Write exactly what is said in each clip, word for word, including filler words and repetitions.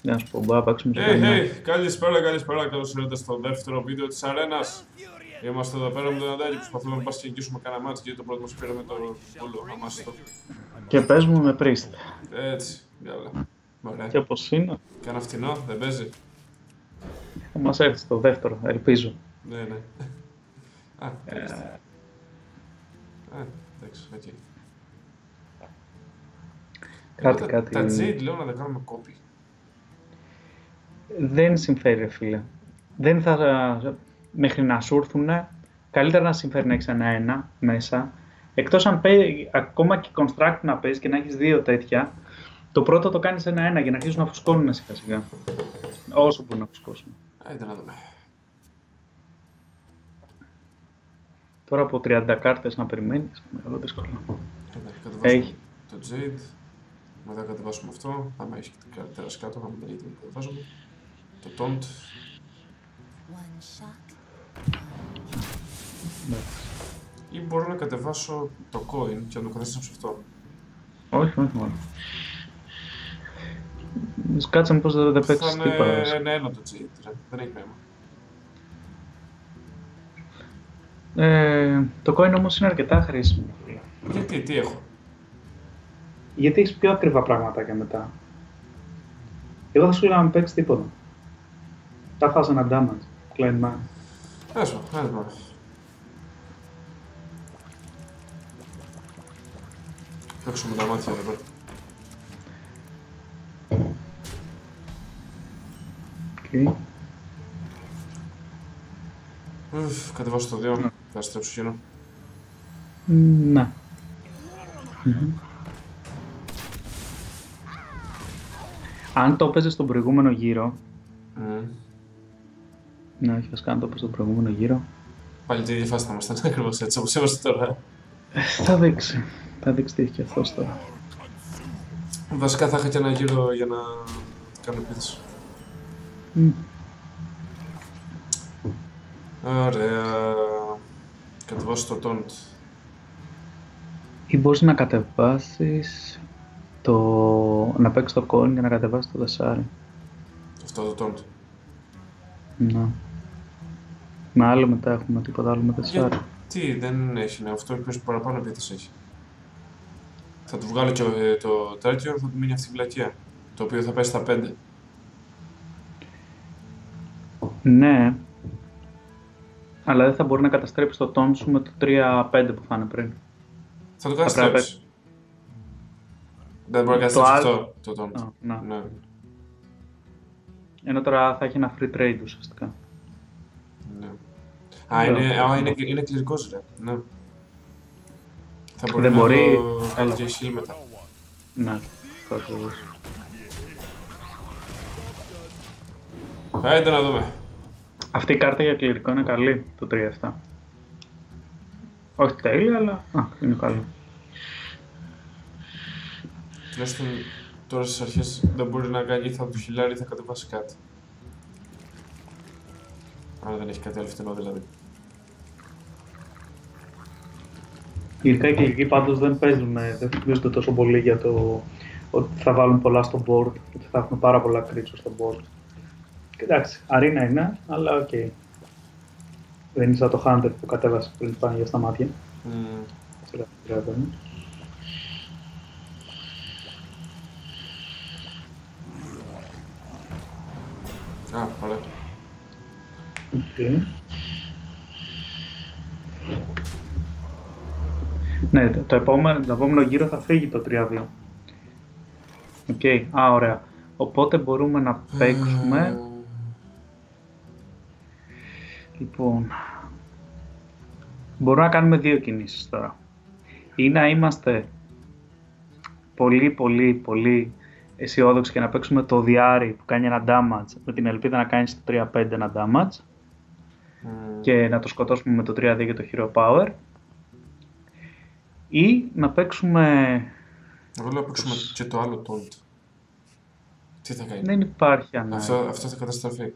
Να σου πω, μπορούμε να παίξουμε Hey, στο hey, καλησπέρα, καλησπέρα. Καλώς ήρθατε στο δεύτερο βίντεο της αρένας. Είμαστε εδώ πέρα με τον Αντάκη, προσπαθούμε να πας και νικήσουμε κανένα μάτς, γιατί το πρώτο μας πήραμε το βούλο, αμάστο. Και παίζουμε με Priest. Έτσι, γάλα. Ωραία. Και όπως είναι, Κάνα φτηνό, δεν παίζει. θα μας έρθει στο δεύτερο, ελπίζω. Ναι, ναι. Α, τέλειο. Α, εντάξει, οκ. Κάτι, Τα- κάτι... Τα Jade λέω να τα κάνουμε copy. Δεν συμφέρει, ρε φίλε. Δεν θα... Μέχρι να σου έρθουν, καλύτερα να συμφέρει να έχεις ένα-ένα μέσα. Εκτός αν παίζει, ακόμα και construct να παίζει και να έχεις δύο τέτοια, το πρώτο το κάνεις ένα-ένα για να αρχίσουν να φουσκώνουν σιγά σιγά. Όσο μπορούν να φουσκώσουν. Άιντε να δούμε. Τώρα από τριάντα κάρτες να περιμένεις, μεγάλο δύσκολο. Άιντε, κατεβάσουμε Έχει. το Jade. Μετά κατεβάσουμε αυτό. Άμα έχει και καλύτερα κάτω, να μην τα γιατί κατεβάζουμε. Το Taunt. One shot. Ή μπορώ να κατεβάσω το coin και να το καταστήσω σε αυτό. Όχι, όχι μόνο. Σκάτσε πως δεν, δεν Θα παίξεις είναι τίποτα. ένα-ένα το Jade, ρε. Δεν έχει νόημα. Ε, το coin όμως είναι αρκετά χρήσιμο. Γιατί, τι έχω. Γιατί έχεις πιο ακριβά πραγματάκια μετά. Εγώ θα σου έλεγα να μην παίξεις τίποτα. Θα φας ένα damage. Klein man. Ας πω, άντε πάμε. Παίξουμε τα μάτια εδώ πέρα. Okay. Ουφ, κατεβάσω το δύο, θα στρέψω γύρω. Να. Μμμ. Αν το έπαιζες στον προηγούμενο γύρο, Mm. ναι, όχι, βασικά αν το έπαιζες στον προηγούμενο γύρο, Πάλι την ίδια φάση θα ήμασταν ακριβώς έτσι όπως είμαστε τώρα. ε, θα δείξει. Θα δείξει τι έχει και αυτός τώρα. Βασικά θα είχα και ένα γύρο για να κάνω επίθεση. Μμ. Ωραία. Κατεβάσω το taunt. Ή μπορείς να κατεβάσεις το... να παίξεις το coin για να κατεβάσεις το δεσάρι. Αυτό το taunt. Να. Με άλλο μετά έχουμε τίποτα άλλο με δεσάρι. Τι, δεν έχει, ναι, αυτό ποιος παραπάνω επίθεση έχει. Θα του βγάλω και ε, το τέτοιο, θα του μείνει αυτή η βλακεία. Το οποίο θα πέσει στα πέντε. Ναι. Αλλά δεν θα μπορεί να καταστρέψει το τόν σου με το τρία πέντε που θα είναι πριν. Θα το κάνει Θα πρέπει- στρέψη. Δεν μπορεί να Το καταστρέψει άλλο- αυτό το taunt. Α, να. Ναι. Ενώ τώρα θα έχει ένα free trade ουσιαστικά. Ναι. Α, Δεν είναι, μπορώ. α, είναι, είναι κληρικός, ρε. Ναι. Θα μπορεί Δεν να μπορεί- το κάνει Έλα. και shield μετά. Ναι, αυτό ακριβώς. Άιντε να δούμε. Αυτή η κάρτα για κληρικό είναι καλή, το τρία επτά. Όχι τέλεια, αλλά α, είναι καλή. Τουλάχιστον τώρα στις αρχές δεν μπορεί να κάνει ή θα του χιλιάρει ή θα κατεβάσει κάτι. Αν δεν έχει κάτι άλλο φτηνό δηλαδή. Ειδικά οι κληρικοί πάντως δεν παίζουν, δεν φοβίζονται τόσο πολύ για το ότι θα βάλουν πολλά στο board, ότι θα έχουν πάρα πολλά creatures στο board. Εντάξει, αρίνα είναι, αλλά οκ. Okay. Δεν είναι σαν το Hunter που κατέβασε πριν πάνε για στα μάτια. Mm. Σειρά, σειρά, δεν. Α, ωραία. Okay. Ναι, το, το επόμενο, το επόμενο γύρο θα φύγει το τρία δύο. Οκ, okay. Α, ωραία. Οπότε μπορούμε να παίξουμε... Λοιπόν... Μπορούμε να κάνουμε δύο κινήσεις τώρα. Ή να είμαστε πολύ πολύ πολύ αισιόδοξοι και να παίξουμε το διάρρη που κάνει ένα damage με την ελπίδα να κάνει στο τρία πέντε ένα damage Mm. και να το σκοτώσουμε με το τρία δύο και το hero power, ή να παίξουμε... Εγώ λέω να παίξουμε και το άλλο taunt. Τι θα κάνει. Δεν υπάρχει ανάγκη. Αυτό, αυτό θα καταστραφεί.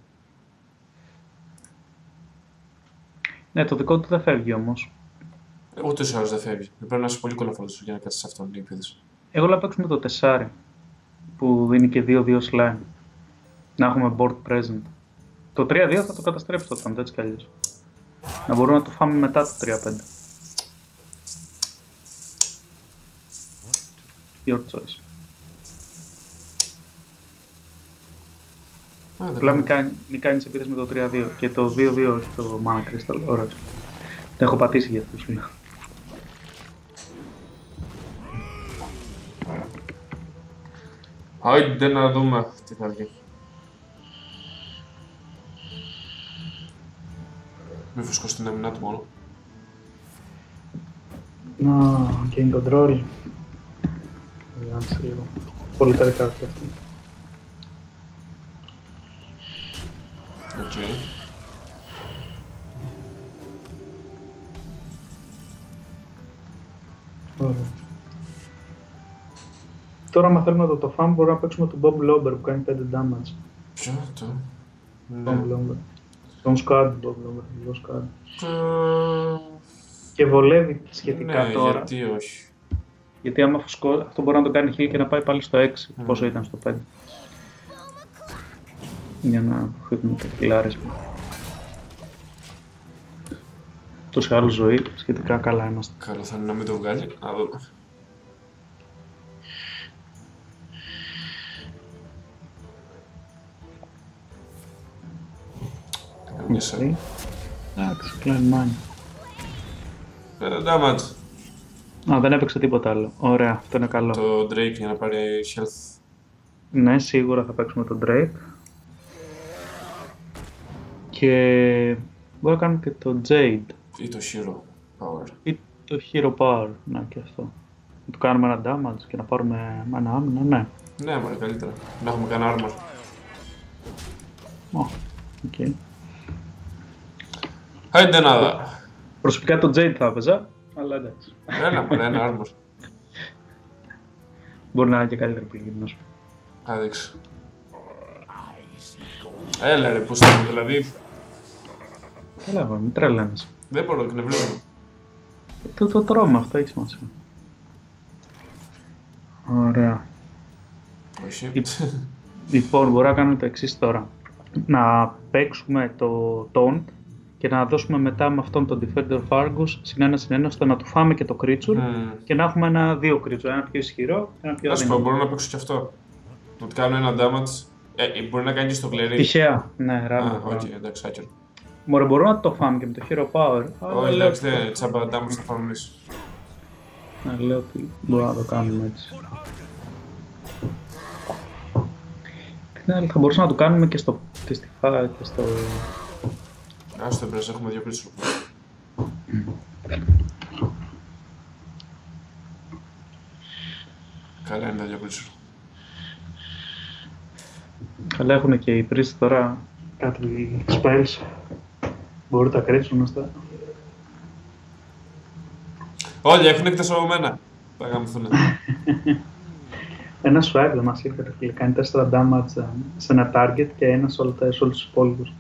Ναι, το δικό του δεν φεύγει όμως. Ούτε σε ώρες δεν φεύγει. Πρέπει να είσαι πολύ κολοφαλός για να κάτσεις σε αυτόν την επίθεση. Εγώ λέω να παίξουμε το τεσσάρι που δίνει και δύο δύο slime. Να έχουμε board present. Το τρία δύο θα το καταστρέψει το Taunt, έτσι κι αλλιώς. Να μπορούμε να το φάμε μετά το τρία πέντε. Your choice. Απλά μην, κάνει, μην κάνεις επίθεση με το τρία δύο και το δύο δύο όχι το Mana Crystal. Ωραία. Το έχω πατήσει για αυτό σου λέω. Άιντε να δούμε τι θα βγει. Μη φουσκώ στην έμεινά του μόνο. Να, game control. λίγο. Πολύ καλή κάρτα αυτή. Οκ. Ωραία. Τώρα, άμα θέλουμε να το το φάμε, μπορούμε να παίξουμε τον Bob Lomber που κάνει πέντε damage. Ποιο το? Bob Lomber. Τον Scud, Bob Lomber, τον Scud. Ε, Και βολεύει σχετικά ναι, τώρα. γιατί όχι. Γιατί άμα φουσκώ, αυτό μπορεί να το κάνει heal και να πάει πάλι στο έξι, Mm. πόσο ήταν στο πέντε. Για να αποφύγουμε τα χιλάρισμα. Τόσο άλλο ζωή, σχετικά καλά είμαστε. Καλό θα είναι να μην το βγάλει. Να δούμε. Καμίσα. Okay. Εντάξει, Klein Mine. Πέντε damage. Α, δεν έπαιξε τίποτα άλλο. Ωραία, αυτό είναι καλό. Το Drake για να πάρει health. Ναι, σίγουρα θα παίξουμε τον Drake. Και μπορούμε να κάνουμε και το Jade. Ή το Hero Power. Ή το Hero Power, ναι και αυτό. Να του κάνουμε ένα damage και να πάρουμε ένα άμυνα, ναι. Ναι, μωρέ, καλύτερα. Να έχουμε κανένα armor. Ω, οκ. Άιντε να δω. Προσωπικά το Jade θα έπαιζα, αλλά εντάξει. Ένα μωρέ, ένα armor. Μπορεί να είναι και καλύτερη πληγή, να σου πω. Θα δείξω. Έλα ρε, πώς θα δηλαδή. Έλα, βέβαια, μην τρελαίνεσαι. Δεν μπορώ, εκνευρίζομαι. Το, το τρώμε, αυτό έχει σημασία. Ωραία. Όχι. Λοιπόν, μπορούμε να κάνουμε το εξής τώρα. Να παίξουμε το Taunt και να δώσουμε μετά με αυτόν τον Defender of Argus συν ένα συν ένα ώστε να του φάμε και το creature Mm. και να έχουμε ένα δύο creature, ένα πιο ισχυρό και ένα πιο Να σου πω, αδύναμο. μπορώ να παίξω κι αυτό. Να του κάνω ένα damage. Ε, μπορεί να κάνει και στο κλερί. Τυχαία, ναι, Α, ράντα. οκ, εντάξει, άκυρο. Μωρέ, μπορούμε να το φάμε και με το Hero Power. αλλά Όχι, λέω εντάξει, ότι- δεν τσάμπα damage θα φάμε εμείς. Ναι, λέω ότι μπορούμε να το κάνουμε έτσι. Την άλλη θα μπορούσαμε να το κάνουμε και στο και στη φά και στο... Άστο εμπρές, έχουμε δύο creature. Καλά είναι τα δύο creature. Καλά έχουν και οι priests τώρα κάτι spells. Μπορεί τα κρύψουν στα... Όλοι έχουν εκτεσσογωμένα. Θα γαμηθούνε. Ένα swag δεν μας ήρθε, φίλε. Κάνει τέσσερα damage σε ένα target και ένα σε, όλα τα, σε όλους τους υπόλοιπους.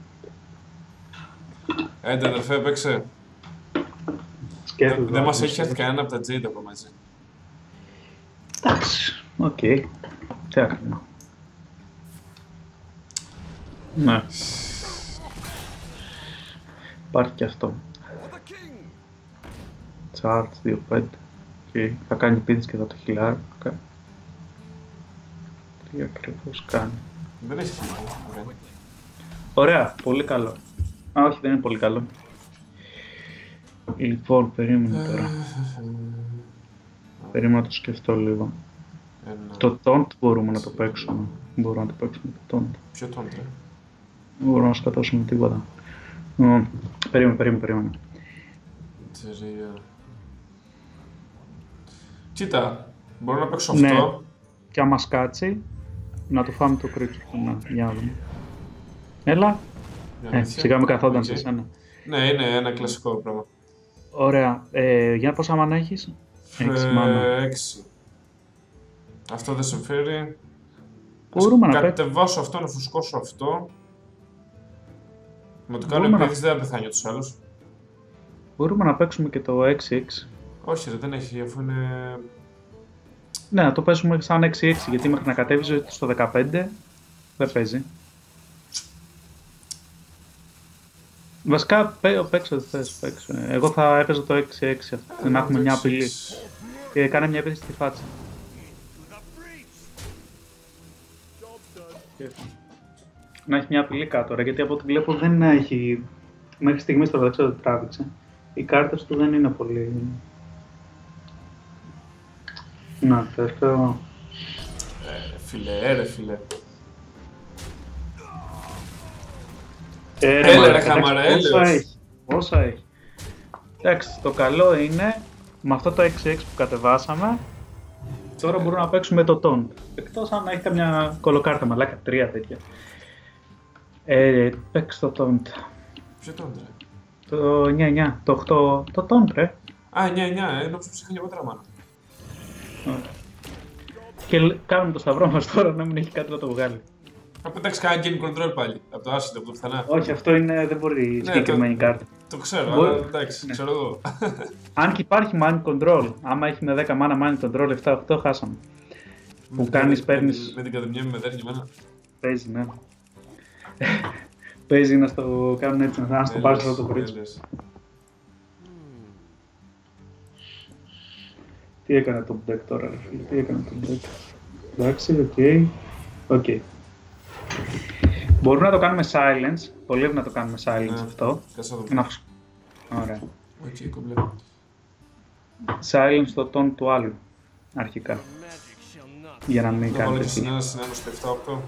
Έντε αδερφέ, παίξε. Σκέφτομαι. Δεν μας έχει έρθει κανένα από τα Jade ακόμα έτσι. Εντάξει, οκ. Τι άκρημα. Ναι. Υπάρχει και αυτό. Charge δύο πέντε. Okay. Θα κάνει πίντες και θα το χιλάρει. Okay. Τι ακριβώς κάνει. Δεν έχει χίλια. Ωραία. Ωραία, πολύ καλό. Α, όχι, δεν είναι πολύ καλό. Λοιπόν, περίμενε τώρα. Περίμενε να το σκεφτώ λίγο. Ένα... Το taunt μπορούμε να το παίξουμε. Μπορούμε να το παίξουμε το taunt. Ποιο τον τρε. Δεν μπορούμε να σκοτώσουμε τίποτα. Mm. Περίμενε, περίμενε, περίμενε. Τρία. Κοίτα, μπορώ να παίξω Ναι. αυτό. Και άμα σκάτσει, να το φάμε το creature. Ναι, για να δούμε. Έλα. Για Ε, αλήθεια. σιγά με καθόταν Οκ. σε σένα. Ναι, είναι ένα κλασικό πράγμα. Ωραία. Ε, για πόσα μάνα έχεις? Έξι μάνα. Ε, έξι. Αυτό δεν συμφέρει. Μπορούμε Ας να παίξουμε. κατεβάσω αυτό, να φουσκώσω αυτό. Με το κάνω Μπορούμε να- επίθεση δεν θα πεθάνει τους άλλους. Μπορούμε να παίξουμε και το έξι έξι. Όχι ρε, δεν έχει, αφού είναι... Ναι, να το παίζουμε σαν έξι έξι, γιατί μέχρι να κατέβει ζωή του στο δεκαπέντε δεν παίζει. Βασικά, παίξω ό,τι θες, παίξω. Εγώ θα έπαιζα το έξι έξι, να έχουμε μια απειλή. Και κάνε μια επίθεση στη φάτσα. Να έχει μια απειλή κάτω, ρε, γιατί από ό,τι βλέπω δεν έχει... Μέχρι στιγμής τώρα δεν ξέρω τι τράβηξε. Οι κάρτες του δεν είναι πολύ... Να, τέτοιο... Ε, φίλε, ε, ρε, φίλε. Ε, ρε, Έλε, ρε, χαμάρα, πόσα έλεος. έχει, πόσα έχει. Εντάξει, το καλό είναι, με αυτό το έξι έξι που κατεβάσαμε, τώρα μπορούμε να παίξουμε το taunt. Εκτός αν έχει καμιά κολοκάρτα, μαλάκα, τρία τέτοια. Ε, παίξε το taunt. Ποιο τον ρε. Το εννιά εννιά, το οκτώ, το taunt, ρε. Α, εννιά εννιά, ε, νόμιζα πως είχα λιγότερα μάνα. Και λ- κάνουμε το σταυρό μας τώρα να μην έχει κάτι να το βγάλει. Θα πετάξει κανένα game control πάλι, από το άσυντο, από το πουθενά. Όχι, αυτό είναι, δεν μπορεί η Ναι, συγκεκριμένη το- κάρτα. Το ξέρω, Μπορεί- αλλά εντάξει, ναι. ξέρω εγώ. Αν και υπάρχει mind control, άμα έχει με δέκα mana mind control επτά οκτώ, χάσαμε. Που Με- κάνεις, με- παίρνεις- Με την κατεμιά μου με δέρνει εμένα. Παίζει, ναι. Παίζει να στο κάνουν έτσι, να στο πάρεις αυτό το κορίτσι. Έλεος. Τι έκανε το deck τώρα, ρε φίλε, τι έκανε το deck. Εντάξει, οκ. Οκ. Μπορούμε να το κάνουμε silence, πολύ να το κάνουμε silence Ναι. αυτό. Κάτσε να το Να... πω. Ωραία. Οκ, κομπλέ. Silence στο tone του άλλου, αρχικά. Για να μην Να βάλω κάνει και τέτοια. συνένα συνένα στο επτά οκτώ.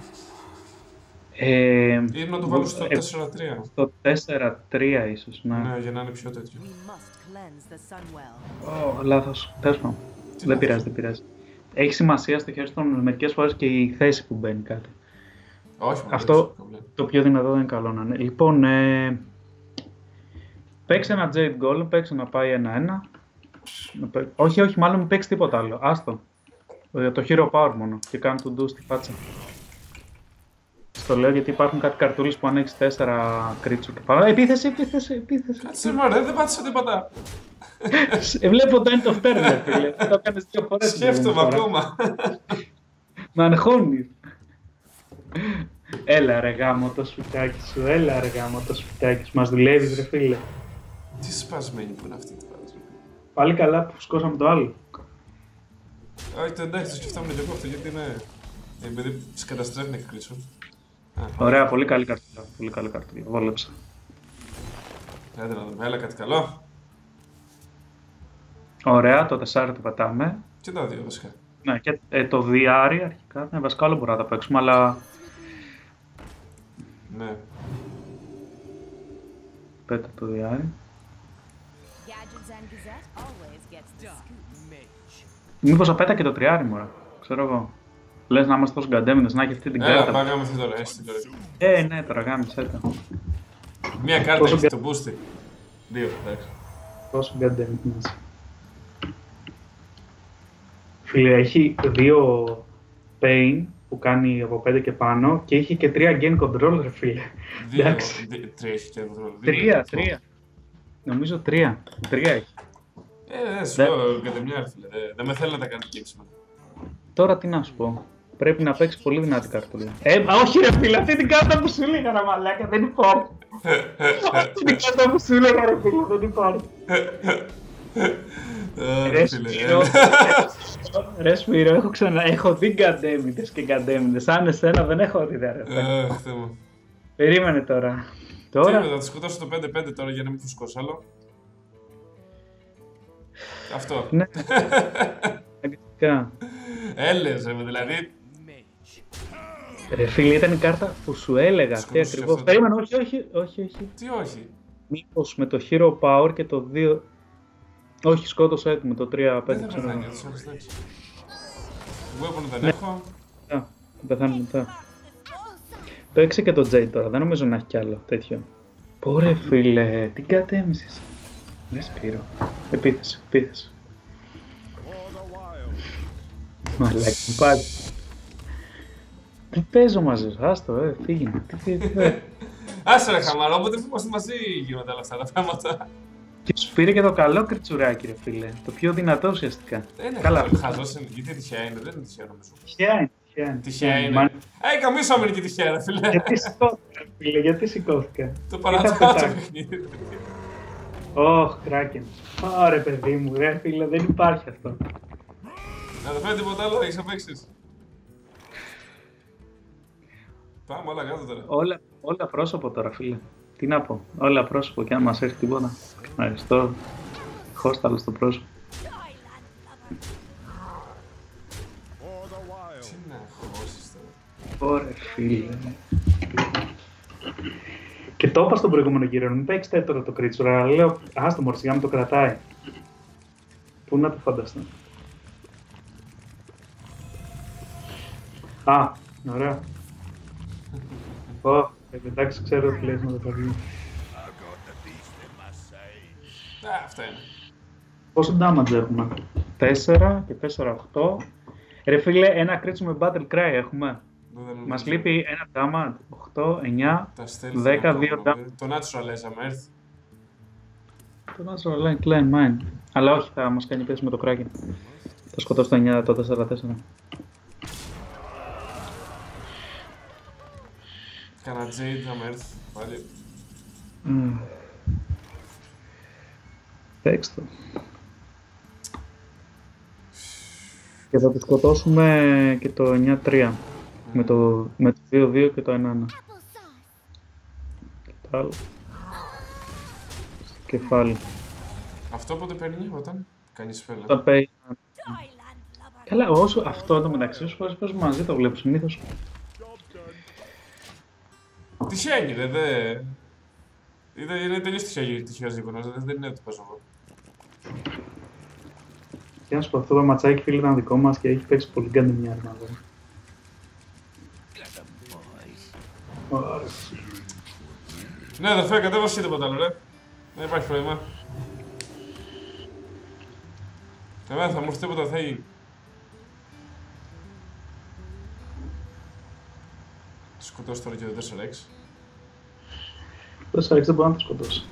Ε, Ή να το βάλω στο ε, τέσσερα τρία. στο τέσσερα τρία ίσως, ναι. Ναι, για να είναι πιο τέτοιο. We must cleanse the Sunwell. Ω, λάθος. Τέλος πάντων. Τι Δεν να πειράζει, πω. δεν πειράζει. Έχει σημασία στο χέρι των μερικές φορές και η θέση που μπαίνει κάτι. Όχι, μόνο Αυτό- έτσι, κομπλέ. Το πιο δυνατό δεν είναι καλό να είναι. Λοιπόν, ε, παίξε ένα Jade Golem, παίξε να πάει ένα-ένα. Να παί- Όχι, όχι, μάλλον μην παίξει τίποτα άλλο. Άστο. Ε, Το Hero Power μόνο και κάνει του ντου στη φάτσα. Στο λέω γιατί υπάρχουν κάτι καρτούλες που αν έχεις τέσσερα κρίτσου και πάνω. Επίθεση, επίθεση, επίθεση. Κάτσε μωρέ, δεν πάτησα τίποτα. Ε, Βλέπω το end of turn, ρε φίλε. Το έκανες δύο φορές. την Σκέφτομαι προηγούμενη φορά. ακόμα. Με αγχώνεις. Έλα ρε γάμο το σφουτάκι σου, έλα ρε γάμο το σφουτάκι σου. Μας δουλεύεις ρε φίλε. Τι σπασμένη που είναι αυτή τη φάση. Πάλι καλά που σκόσαμε το άλλο. Όχι, το εντάξει, το σκεφτόμουν και εγώ αυτό γιατί είναι. Επειδή τις καταστρέφει να εκκρίσω. Ωραία, πολύ καλή καρτούλα. Πολύ καλή καρτούλα. Βόλεψα. Άντε να δούμε, έλα κάτι καλό. Ωραία, το τεσσάρι το πετάμε. Και τα δύο βασικά. Ναι, και ε, το διάρρη αρχικά. Ναι, βασικά άλλο μπορούμε να τα παίξουμε, αλλά Ναι. πέτα το διάρρη. Gadgets and Gazette always gets the scoop. Μήπως θα πέτα και το τριάρι, μωρά. Ξέρω εγώ. Λες να είμαστε τόσο γκαντέμιδες, να έχει αυτή την Έλα, κάρτα. πάγαμε αυτή τώρα, έτσι τώρα. Ε, ναι, τώρα γάμισε το. Μία κάρτα Πόσο έχει πια- το boosty. Δύο, εντάξει. Τόσο γκαντέμιδες είσαι. Φίλε, έχει δύο pain που κάνει από πέντε και πάνω και έχει και τρία gain control, ρε φίλε. Δύο, Εντάξει. δι- τρία έχει και εδώ. Τρία, τρία. Νομίζω τρία. Τρία έχει. Ε, ναι, σου Δεν- λέω κατά μια φίλε. Δεν- Δεν με θέλει να τα κάνει games man. Τώρα τι να σου πω. Πρέπει να παίξει πολύ δυνατή καρτούλα. Ε, μα όχι ρε φίλε, αυτή την κάρτα που σου έλεγα ρε μαλάκα, δεν υπάρχει. Αυτή την κάρτα που σου έλεγα ρε φίλε, δεν υπάρχει. Ε, Ρε φίλε, Σπύρο, ε. ρε Σπύρο, έχω ξανά, έχω δει γκαντέμιδες και γκαντέμιδες. Αν εσένα δεν έχω δει ρε. Ε, Θεέ μου. Περίμενε τώρα. Τι Τώρα, θα τη σκοτώσω το πέντε πέντε τώρα για να μην φουσκώσω άλλο. Αυτό. ναι. Αγγλικά. Έλεος, ρε, δηλαδή. Ρε φίλε, ήταν η κάρτα που σου έλεγα αυτή Σκοτώσεις ακριβώς. αυτό. Περίμενε, όχι, όχι, όχι, όχι. Τι όχι. Μήπως με το Hero Power και το δύο... Όχι, σκότωσα έτοιμο το τρία Δεν πέντε θα ξέρω. πεθάνει, αυτό εντάξει. Weapon δεν Ναι. έχω. Α, θα πεθάνω μετά. Παίξε και το Jade τώρα, δεν νομίζω να έχει κι άλλο τέτοιο. Πόρε φίλε, τι κατέμισες. Δεν Σπύρο. Επίθεση, επίθεση. Μαλάκι μου πάλι. Τι παίζω μαζί σου, άστο, ε, φύγει. Τι, τι, τι, ε. Άσε ρε χαμαρό, όποτε που είμαστε μαζί γίνονται όλα αυτά τα πράγματα. Και σου πήρε και το καλό κριτσουράκι ρε φίλε. Το πιο δυνατό ουσιαστικά. Δεν είναι Καλά. χαζός, είναι- γιατί τυχαία είναι, δεν είναι τυχαία νομίζω. Τυχαία είναι, τυχαία τυχαία είναι. Τυχαία είναι. Μα- Ε, καμίσου αμερική τυχαία, ρε φίλε. Γιατί σηκώθηκα, φίλε, γιατί σηκώθηκα. Το Είχα παρατάω το πετάξει. παιχνίδι. Ωχ, κράκεν. Ωραία, παιδί μου, ρε φίλε, δεν υπάρχει αυτό. Να το φέρει τίποτα άλλο, έχεις απέξεις. Πάμε όλα κάτω τώρα. Όλα, όλα πρόσωπο τώρα, φίλε. Τι να πω, όλα πρόσωπο και αν μας έρθει τίποτα. Ευχαριστώ. Χώσταλο στο πρόσωπο. Τι να χώσεις τώρα. Ωραία, φίλε. Και το είπα στον προηγούμενο γύρο, μην παίξετε τώρα το Creature, αλλά λέω, άστο μωρέ, σιγά με το κρατάει. Πού να το φανταστώ. Α, ωραία. Ω, εντάξει, ξέρω τι λες με το παιδί. Α, αυτά είναι. Πόσο damage έχουμε? τέσσερα και τέσσερα, οκτώ. Ρε φίλε, ένα Creature με Battle Cry έχουμε. Δεν Μας νομίζω. λείπει ένα damage, οκτώ, εννιά, Τα stealth δέκα, είναι δύο ακόμα, damage. Το naturalize άμα έρθει. Το Natural Line Klein Mine. Αλλά όχι, θα μας κάνει πέσει με το Kraken. Θα σκοτώσει το εννιά, το τέσσερα τέσσερα. Κάνα Jade άμα έρθει. Πάλι. Mm. Παίξ' το. Και θα το σκοτώσουμε και το εννιά τρία. Με το, με το δύο δύο και το ένα ένα. Και το άλλο. Στο κεφάλι. Αυτό πότε παίρνει όταν κάνει σπέλα. Όταν παίζει. Καλά, όσο αυτό εδώ μεταξύ σου φορές παίζουμε μαζί, το βλέπω συνήθως. Τυχαία έγινε, δε. Είδα, είναι τελείως τυχαία τυχαίος γεγονός, δεν δεν είναι ότι παίζω εγώ. Και να σου πω, αυτό το ματσάκι φίλε ήταν δικό μας και έχει παίξει πολύ γκάντι μια αρμάδα. Ωραία. Ναι, αδερφέ, κατέβασε τίποτα άλλο, ρε. Δεν υπάρχει πρόβλημα. Εμένα θα μου έρθει τίποτα, θα γίνει. Σκοτώσει τώρα και το τέσσερα έξι. Το τέσσερα έξι δεν μπορεί να το σκοτώσει.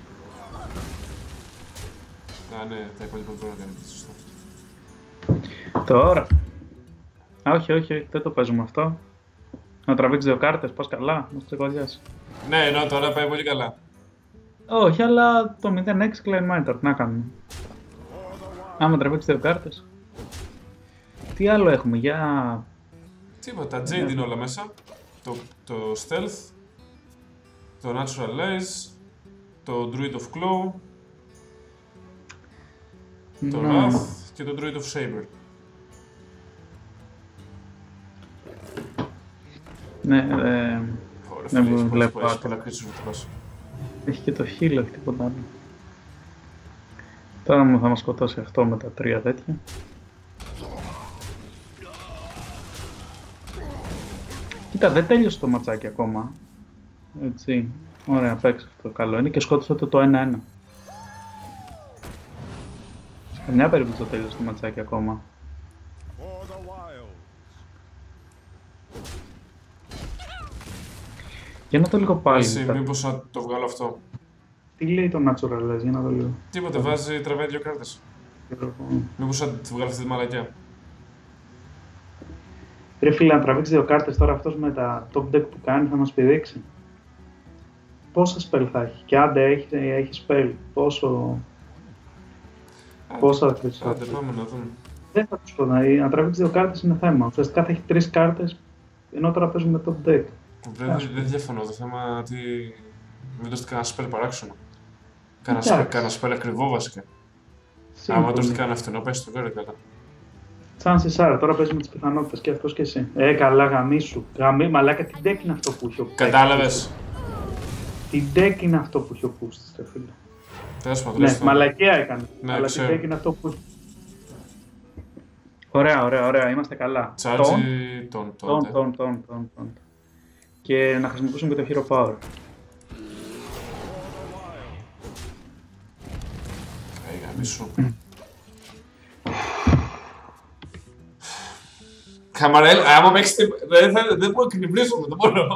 Α, ναι, τα υπόλοιπα δεν μπορώ να κάνω σωστά. Τώρα. Α, όχι, όχι, όχι, δεν το παίζουμε αυτό. Να τραβήξει δύο κάρτες, πας καλά, να ξεκολλιάσει. Ναι, ενώ τώρα πάει πολύ καλά. Όχι, αλλά το μηδέν έξι Klein Miner, τι να κάνουμε. Άμα τραβήξει δύο κάρτες. Τι άλλο έχουμε, για... Τίποτα, τα Jade είναι όλα μέσα. Το, το Stealth, το Naturalize, το Druid of Claw, το Ναι. Wrath και το Druid of Saber. Ναι, ε, Ωραία, δεν φίλε, έχει βλέπω πολλά- έχει άτομα. πολλά creatures να χάσει. έχει και το heal, όχι τίποτα άλλο. Τώρα μου θα μας σκοτώσει αυτό με τα τρία τέτοια. Κοίτα, δεν τέλειωσε το ματσάκι ακόμα. Έτσι. Ωραία, παίξε αυτό. Καλό είναι και σκότωσε το το ένα ένα. Σε μια περίπτωση το τέλειωσε το ματσάκι ακόμα. Για να το λίγο πάλι. Εσύ, μετά. μήπως να το βγάλω αυτό. Τι λέει το Naturalize, για να το λίγο. Τίποτε, βάζει, τραβάει δύο κάρτες. Μήπως να τη βγάλω αυτή τη μαλακιά. Ρε φίλε, να τραβήξει δύο κάρτες τώρα αυτός με τα top deck που κάνει θα μας πηδήξει. Πόσα spell θα έχει, και άντε έχει, έχει spell, πόσο... Πόσα θα Άντε, χρειάζεται. πάμε να δούμε. Δεν θα τους πω, να, να τραβήξει δύο κάρτες είναι θέμα. Ουσιαστικά θα έχει τρεις κάρτες, ενώ τώρα παίζουμε top deck. Δεν, δεν διαφωνώ, το θέμα ότι μην δώσετε κανένα spell παράξενο. Κανένα Εντάξει. spell, κανένα spell ακριβό βασικά. Σύμφωνοι. Άμα δώσετε κανένα φθηνό, πες το βέβαια καλά. Σαν Σάρα, τώρα παίζουμε τις πιθανότητες και αυτός και εσύ. Ε, καλά, γαμίσου. Γαμί, μαλάκα, την deck είναι αυτό που έχει ο Πούστης. Κατάλαβες. Την deck είναι αυτό που έχει ο Πούστης, ρε φίλε. Τέλος πάντων. Ναι, τέλος πάντων. μαλακία έκανε. Ναι, αλλά ξέρω. την deck είναι αυτό που... Ωραία, ωραία, ωραία, είμαστε καλά. Τσάρτζι τον Τον, τότε. τον, τον, τον, τον. Και να χρησιμοποιήσουμε και το Hero Power. Ε, γαμίσου. Καμαρέλ, άμα παίξεις την... Δεν, θα- δεν μπορώ να κρυβρίζομαι, δεν μπορώ.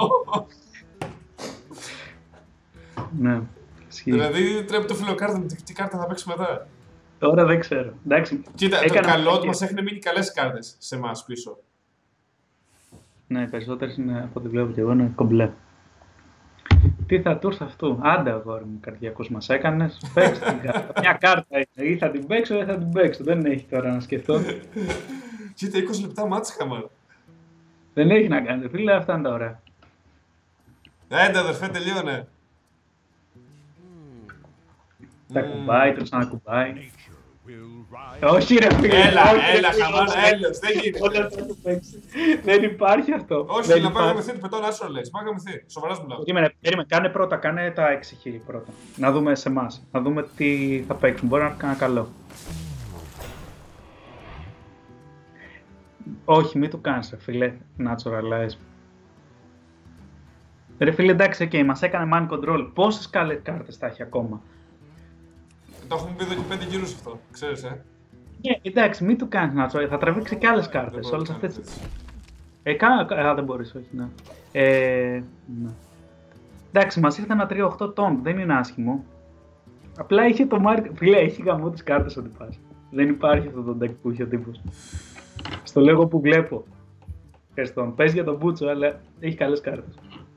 Ναι, ισχύει. Δηλαδή τρέπει το φιλοκάρτα μου, τι, τι κάρτα θα παίξει μετά. Τώρα δεν ξέρω. Εντάξει, Κοίτα, έκανα το καλό ότι μαλακία. μας έχουν μείνει καλές κάρτες σε εμάς πίσω. Ναι, οι περισσότερες είναι από ό,τι βλέπω και εγώ είναι κομπλέ. Τι θα του ήρθε αυτού. Άντε, αγόρι μου, καρδιακούς μας έκανες. Παίξτε την κάρτα. Μια κάρτα είναι. Ή θα την παίξω ή θα την παίξω. Δεν έχει τώρα να σκεφτώ. Κοίτα, είκοσι λεπτά μάτς είχαμε. Δεν έχει να κάνει. Φίλε, αυτά είναι τα ωραία. Έντε, αδερφέ, τελείωνε. Τα κουμπάει, το ξανακουμπάει. Όχι ρε φίλε. Έλα, όχι, έλα, ρε, φίλε, χαμάνα, όχι. έλεος, δεν γίνεται. Όταν θα το παίξει. Δεν υπάρχει αυτό. Όχι, Δεν να πάει υπάρχει. γαμηθεί, πετώ natural λες. Πάει γαμηθεί. Σοβαρά σου μιλάω. Περίμενε, περίμενε, κάνε πρώτα, κάνε τα έξι χίλια πρώτα. Να δούμε σε εμάς, να δούμε τι θα παίξουν. Μπορεί να είναι κανένα καλό. Όχι, μην του κάνεις ρε φίλε, naturalize. Ρε φίλε, εντάξει, okay, μας έκανε man control. Πόσες καλές κάρτες θα έχει ακόμα. Το έχουμε πει εδώ και πέντε γύρους αυτό, ξέρεις, ε. Ναι, εντάξει, μην του κάνεις naturalize, θα τραβήξει και άλλες Δεν κάρτες. μπορώ Όλες να αυτές. κάνω έτσι. Ε, κα... Α, δεν μπορείς, όχι, ναι. Ε, ναι. Εντάξει, μας ήρθε ένα τρία οκτώ τόν, δεν είναι άσχημο. Απλά είχε το Μάρκ... Φίλε, έχει γαμό τις κάρτες ό,τι πας. Δεν υπάρχει αυτό το deck που είχε ο τύπος. Στο λέγω που βλέπω. Ευχαριστώ. Πες για τον Μπούτσο, αλλά έχει καλές κάρτες.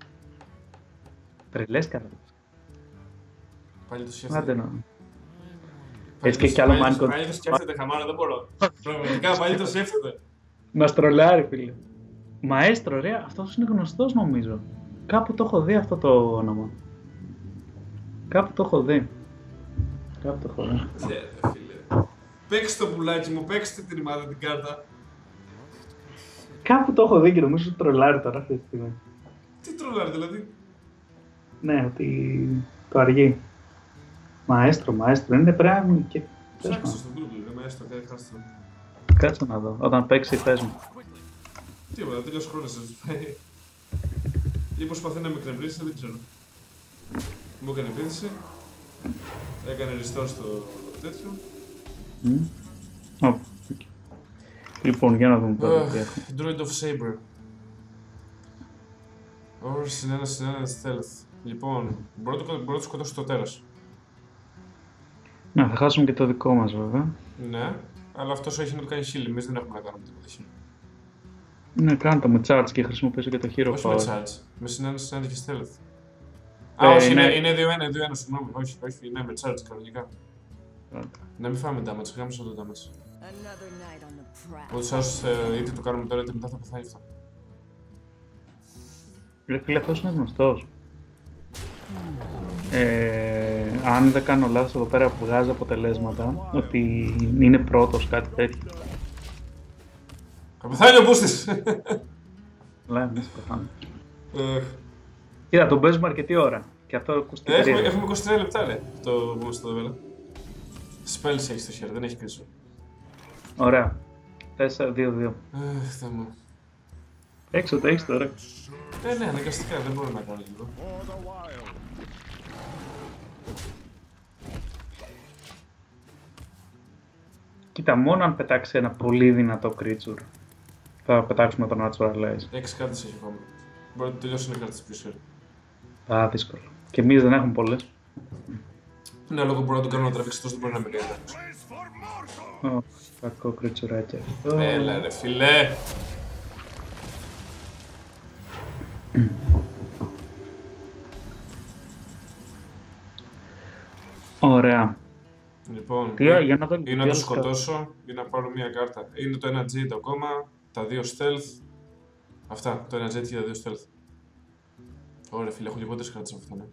Τρελές κάρτες. Πάλι το Άντε σκέφτεται. να. Πάλι Έτσι το- και κι άλλο πάλι man το- control. Πάλι το σκέφτεται, χαμάρα, δεν μπορώ. Πραγματικά πάλι το σκέφτεται. Μας τρολάρει, φίλε. Μαέστρο, ρε, αυτός είναι γνωστός νομίζω. Κάπου το έχω δει αυτό το όνομα. Κάπου το έχω δει. Κάπου το έχω δει. Ναι, ρε φίλε. Παίξτε το πουλάκι μου, παίξτε την ρημάδα την κάρτα. Κάπου το έχω δει και νομίζω ότι τρολάρει τώρα αυτή τη στιγμή. Τι τρολάρει δηλαδή. Ναι, ότι το αργεί. Μαέστρο, μαέστρο. Είναι πράγμα και... Ψάξτε στο Google, ρε μαέστρο, κάτι χάστε. Κάτσε να δω. Όταν παίξει, πες μου. Τίποτα, τέλειωσε χρόνος σας πάει. Ή προσπαθεί να με εκνευρίσει, δεν ξέρω. Μου έκανε επίθεση. Έκανε restore στο τέτοιο. Μμ. Ω, οκ. Λοιπόν, για να δούμε τώρα τι Αχ, έχουμε. Druid of Saber. Over συν ένα συν ένα stealth. Λοιπόν, μπορώ να το, μπορώ να το σκοτώσω στο τέρας. Να, θα χάσουμε και το δικό μας βέβαια. Ναι, αλλά αυτός έχει να το κάνει heal. Εμείς δεν έχουμε να κάνουμε τίποτα heal. Ναι, κάνω το με charge και χρησιμοποιήσω και το hero Όχι με power. charge. Με συν ένα συν ένα και stealth. Ε, Α, όχι, ναι. είναι, είναι δύο ένα, δύο ένα, συγγνώμη. Όχι, όχι, είναι με charge κανονικά. Ωραία. Να μην φάμε damage, γάμισα το damage. Another night on the prowl. Ούτως άλλως ε, είτε το κάνουμε τώρα είτε μετά θα πεθάνει αυτό. Ρε φίλε, αυτός είναι γνωστός. Ε, αν δεν κάνω λάθος εδώ πέρα που βγάζει αποτελέσματα, ότι είναι πρώτος κάτι τέτοιο. Θα πεθάνει ο Μπούστης! Αλλά εμείς πεθάνουμε. Ε, Κοίτα, τον παίζουμε αρκετή ώρα. Και αυτό ακούστηκε Έχουμε, περίεργο. έχουμε είκοσι τρία λεπτά, ρε, το που είμαστε εδώ πέρα. Spells έχει στο χέρι, δεν έχει κρίσο. Ωραία. τέσσερα δύο δύο. Αχ, Θεέ μου. Έξω το έχεις τώρα. Ε, ναι, αναγκαστικά, δεν μπορώ να κάνω λίγο. Κοίτα, μόνο αν πετάξει ένα πολύ δυνατό creature θα πετάξουμε τον Naturalize. Έξι κάρτες έχει ακόμα. Μπορεί να τελειώσει ένα κάρτες πιο σέρι. Α, δύσκολο. Και εμείς δεν έχουμε πολλές. Ναι, λόγω μπορώ να το κάνω να τραβήξει τόσο δεν μπορεί να με κάνει. Ω, κακό κριτσουράκι αυτό. Έλα ρε φιλέ! Ωραία. Λοιπόν, Τι, ή- για να δω ή τι να το άλλες σκοτώσω ή να πάρω μία κάρτα. Είναι το ένα Jade ακόμα, τα δύο stealth. Αυτά, το ένα Jade και τα δύο stealth. Ωραία φίλε, έχω λιγότερες κάρτες από αυτό, ναι.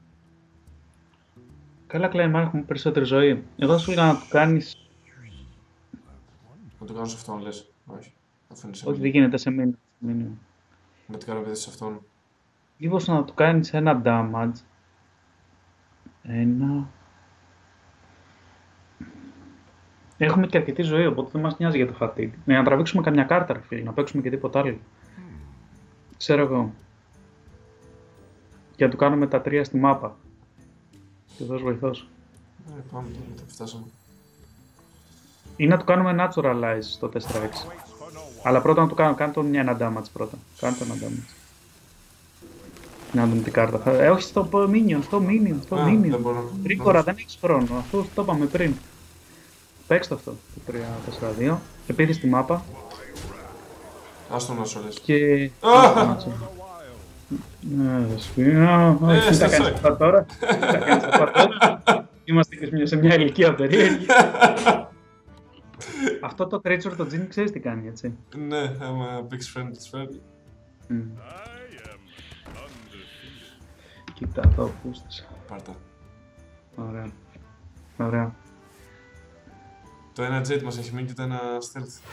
Καλά, Κλάιμαν, έχουμε περισσότερη ζωή. Εγώ θα σου έλεγα να το κάνεις. Να το κάνω σε αυτόν, λες. Όχι. Αφού είναι σε Όχι, δεν μήνυμα. γίνεται σε μήνυμα. μήνυμα. Να το κάνω επειδή σε αυτόν. Μήπως να το κάνεις ένα damage. Ένα. Έχουμε και αρκετή ζωή, οπότε δεν μας νοιάζει για το fatigue. Ναι, να τραβήξουμε καμιά κάρτα, ρε φίλε, να παίξουμε και τίποτα άλλο. Ξέρω εγώ. Και να του κάνουμε τα τρία στη μάπα. Και δώσ' βοηθός. Ε, πάμε τώρα, τα φτάσαμε. Ή να του κάνουμε naturalize στο τέσσερα έξι. Αλλά πρώτα να του κάνουμε, κάνε τον ένα damage πρώτα. Κάνε τον ένα damage. Να δούμε την κάρτα. Θα- Ε, όχι στο minion, στο minion, στο Α, δεν minion. μπορώ. Γρήγορα, δεν έχεις χρόνο. Αυτό το είπαμε πριν. Παίξτε αυτό. Το τρία τέσσερα δύο. Επίθεση στη μάπα. Άστο να σου λες. Και... Α! Ναι, δεν σου πει. Όχι, τι θα κάνεις αυτά τώρα. Τι θα κάνεις αυτά τώρα. Είμαστε και σε μια ηλικία περίεργη. Αυτό το creature το Jin ξέρεις τι κάνει, έτσι. Ναι, άμα παίξεις friend της φέρνει. Κοίτα εδώ, πούστες. Πάρτα. Ωραία. Ωραία. Το ένα jet μας έχει μείνει και το ένα stealth.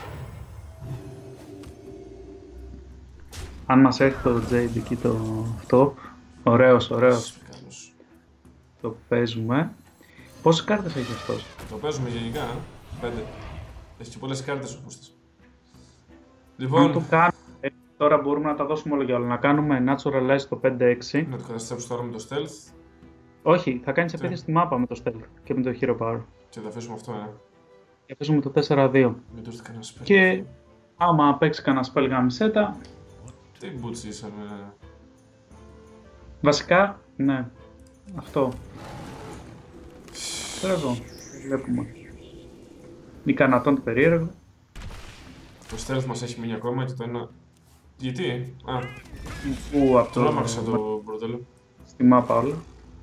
Αν μας έχει το Jade εκεί το αυτό, ωραίος, ωραίος. Καλώς. Το παίζουμε. Πόσες κάρτες έχει αυτός? Το παίζουμε γενικά, ε. Πέντε. Έχει και πολλές κάρτες ο Πούστας. Αν Λοιπόν, το κάνουμε, τώρα μπορούμε να τα δώσουμε όλο για όλα. Να κάνουμε Naturalize το πέντε έξι. να το καταστρέψω τώρα με το stealth Όχι, θα κάνεις επίθεση στη μάπα με το Stealth και με το Hero Power. και θα αφήσουμε αυτό, ε. Και παίζουμε το τέσσερα δύο. Μην το έρθει κανένα spell. Και άμα παίξει κανένα spell γαμισέτα, Τι μπούτσι είσαμε. βασικά, ναι, αυτό. Τώρα εδώ, βλέπουμε. Ικανατόν το περίεργο. Το stealth μας έχει μείνει ακόμα και το ένα... Γιατί, α, Πού από τον το... άμαξα το μπροντέλο. Στη μάπα όλα.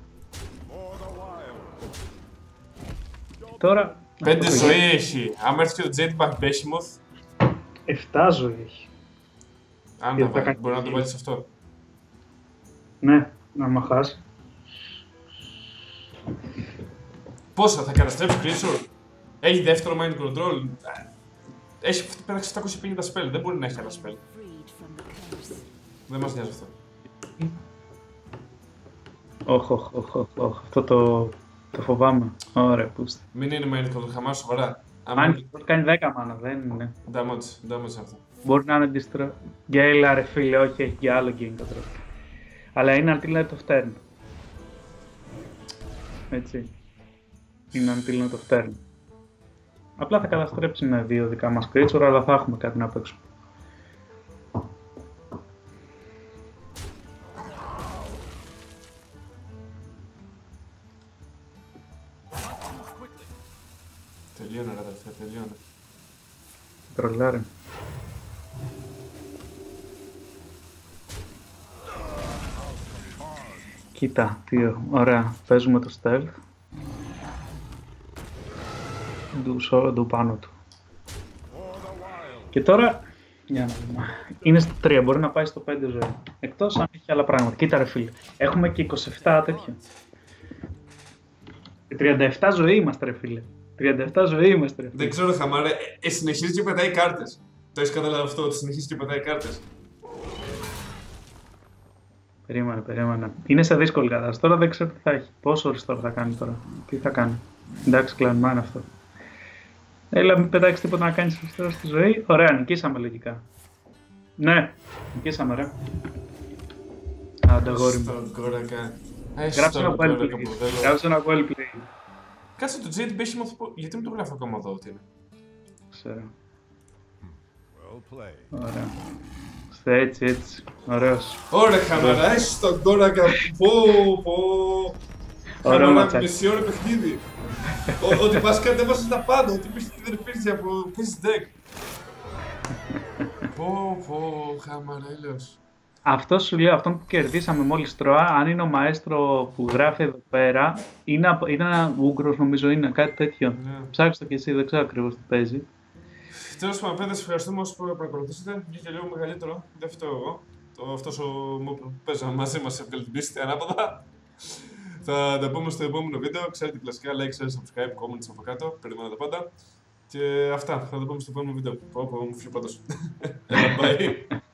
Και τώρα... Πέντε αυτό το ζωή έχει. Άμα έρθει και το Jetpack Behemoth, εφτά ζωή έχει. αν Και τα θα βάλει, κάνει μπορεί να το heal. βάλει σε αυτό. Ναι, να μαχάσει. Πόσα θα καταστρέψει creature. Έχει δεύτερο mind control. Έχει πέταξε επτακόσια πενήντα spell. Δεν μπορεί να έχει άλλα spell. Freed from the curse. Δεν μας νοιάζει αυτό. Όχι, όχι, όχι, όχι, αυτό το, το φοβάμαι. Ωραία, πούστη. Μην είναι mind control, χαμάς σοβαρά. Αν Άμα μπορεί να κάνει δέκα μάνα, δεν είναι. damage, damage αυτό. Μπορεί να είναι distro... Γκέιλα ρε φίλε, όχι, έχει και άλλο game control. Αλλά είναι Until Night of Turn. Έτσι. Είναι Until Night of Turn. Απλά θα καταστρέψει με δύο δικά μας creature, αλλά θα έχουμε κάτι να παίξουμε. Τελείωνε ρε αδερφέ, τελείωνε. Τρολάρε. Κοίτα, τι ωραία. Παίζουμε το stealth. Του, σο- του πάνω του. Και τώρα, για να δούμε. Είναι στο τρία, μπορεί να πάει στο πέντε ζωή. Εκτός αν έχει άλλα πράγματα. Κοίτα ρε φίλε, έχουμε και είκοσι επτά τέτοια. Και τριάντα επτά ζωή είμαστε ρε φίλε. τριάντα επτά ζωή είμαστε ρε φίλε. Δεν ξέρω χαμάρε, ε, ε, συνεχίζει και πετάει κάρτες. Το έχεις καταλάβει αυτό, ότι συνεχίζει και πετάει κάρτες. Περίμενε, περίμενε. Είναι σε δύσκολη κατάσταση. Τώρα δεν ξέρω τι θα έχει. Πόσο restore θα κάνει τώρα. Τι θα κάνει. Εντάξει, κλανμάν αυτό. Έλα, μην πετάξει τίποτα να κάνει restore στη ζωή. Ωραία, νικήσαμε λογικά. Ναι, νικήσαμε ρε. Άντε, αγόρι μου. Στον κόρακα. Γράψε ένα well play. Γράψε ένα well play. Κάτσε το Jade Behemoth, γιατί μην το γράφω ακόμα εδώ ότι είναι. Ξέρω. Well played. Ωραία. Στε έτσι, έτσι. Ωραίος. Ωραία χαμαρά, έχεις στον κόρακα. Πω, πω. Ωραίο Χαμαρά, ματσάκι. μισή ώρα παιχνίδι. Ο- Ότι πας κατέβασες τα πάντα, ότι πεις τι δεν υπήρχε από πεις deck. Πω, πω, χαμαρά, έλεος. Αυτό σου λέω, αυτόν που κερδίσαμε μόλις τρώα, αν είναι ο μαέστρο που γράφει εδώ πέρα, είναι, από- είναι ένα Ούγκρος νομίζω, είναι κάτι τέτοιο. Ναι. Ψάξτε το κι εσύ, δεν ξέρω ακριβώς τι παίζει. Τέλος πάντων, παιδες, ευχαριστούμε όσους παρακολουθήσατε. Βγήκε λίγο μεγαλύτερο, δεν φταίω εγώ. Το, αυτός ο mob που παίζαμε μαζί μας έβγαλε την πίστη ανάποδα. Θα τα πούμε στο επόμενο βίντεο. Ξέρετε κλασικά like, share, subscribe, comments από κάτω. Περιμένω τα πάντα. Και αυτά, θα τα πούμε στο επόμενο βίντεο. Πω, πω, μου φύγει πάντως. Έλα, bye.